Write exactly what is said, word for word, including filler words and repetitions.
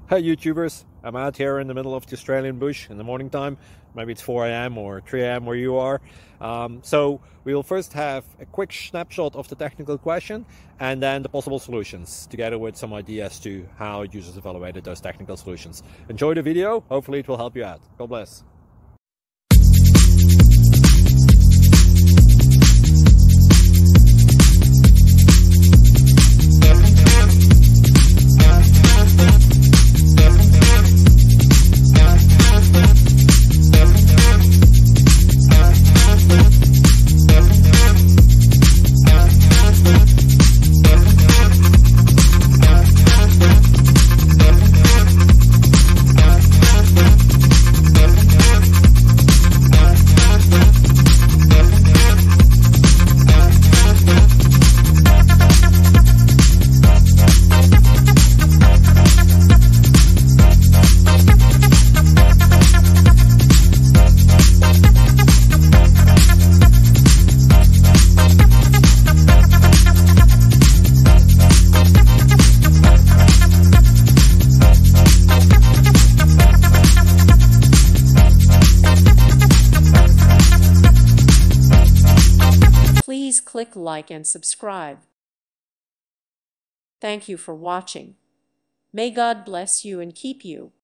Hey YouTubers, I'm out here in the middle of the Australian bush in the morning time. Maybe it's four A M or three A M where you are. Um, so we'll first have a quick snapshot of the technical question and then the possible solutions, together with some ideas to how users evaluated those technical solutions. Enjoy the video, hopefully it will help you out. God bless. Please click like and subscribe. Thank you for watching. May God bless you and keep you.